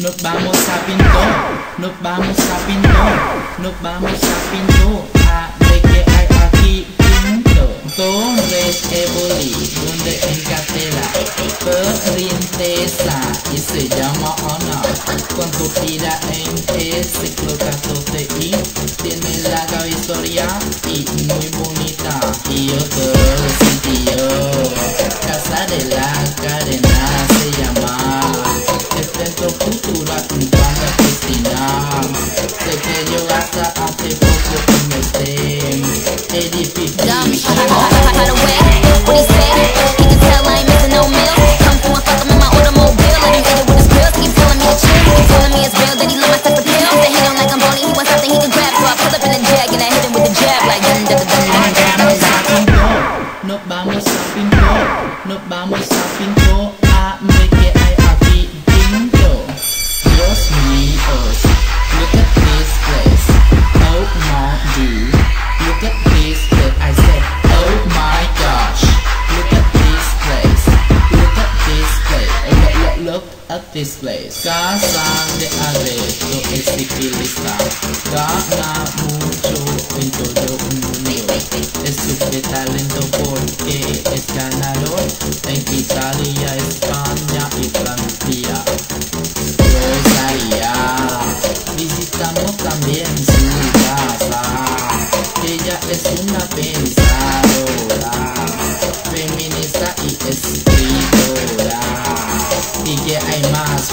nos vamos a pintar, nos vamos a pintar, nos vamos a pintar. A ver qué hay aquí, pinto. Torres Eboli, donde encatela princesa y se llama Ana. Con tu tira en ese ciclo 14i, tiene la historia y muy bonita. Y yo todo sentido, Casa de la Cadena se llama. El Centro Cultural Urbana Cristina. Sé que yo hasta hace poco me esté edificio. Nos vamos a pintar, nos vamos a pintar. A ver qué hay aquí, pinto. Dios mío, look at this place. Oh my dude, look at this place. I said, oh my gosh, look at this place. Look at this place. Look at this place. Casa de Arresto es ciclista, gana mucho en todo el mundo. Es super talento porque es ganador en Italia, España y Francia. Rosalía, visitamos también su casa. Ella es una pensadora, feminista y escritora. ¿Y qué hay más?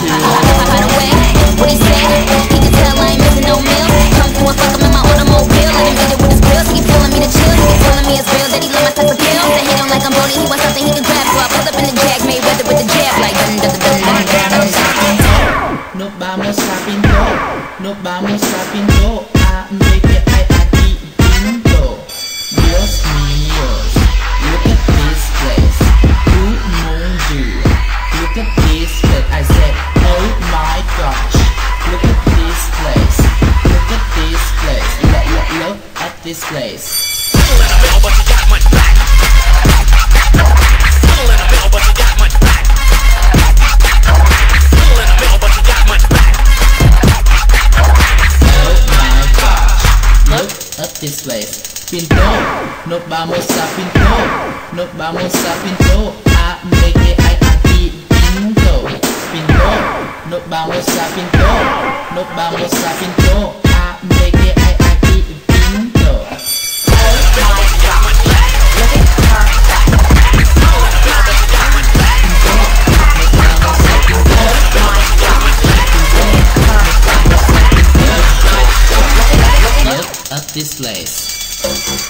Nos vamos a pintar, nos vamos a pintar. A ver qué hay aquí, pinto. Dios mío, look at this place. Oh mon dieu, look at this place. I said, oh my gosh, look at this place. Look at this place. Look at this place. This place. Pinto, nos vamos a pintar, nos vamos a pintar. A ver qué hay aquí, pinto. Pinto, nos vamos a pintar, nos vamos a pintar. A ver qué hay aquí, pinto. At this place.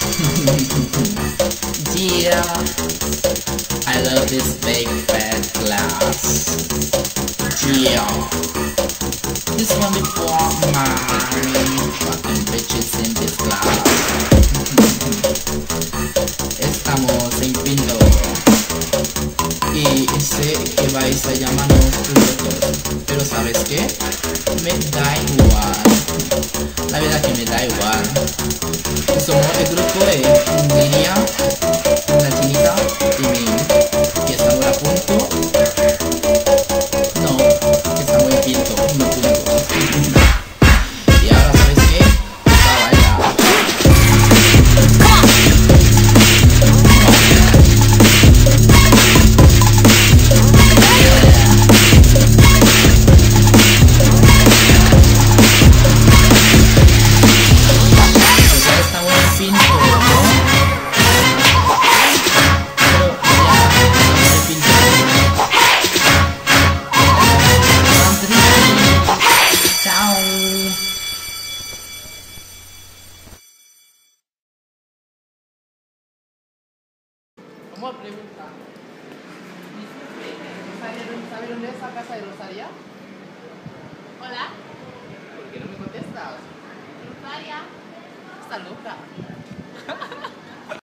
Yeah, I love this big fat glass. Yeah, this one before my fucking bitches in this glass. Estamos en Pinto y sé que vais a llamarnos locos, pero ¿sabes qué? Me da igual. La verdad que me da igual. Somos el grupo de Nidia, la chinita y mí, que estamos a punto. No, que estamos en Pinto, no punto. Y ahora, ¿sabes qué? Está bailando. Vamos a preguntar. ¿Sabe dónde es la casa de Rosaria? Hola, ¿Por qué no me contestas? Rosaria. Está loca.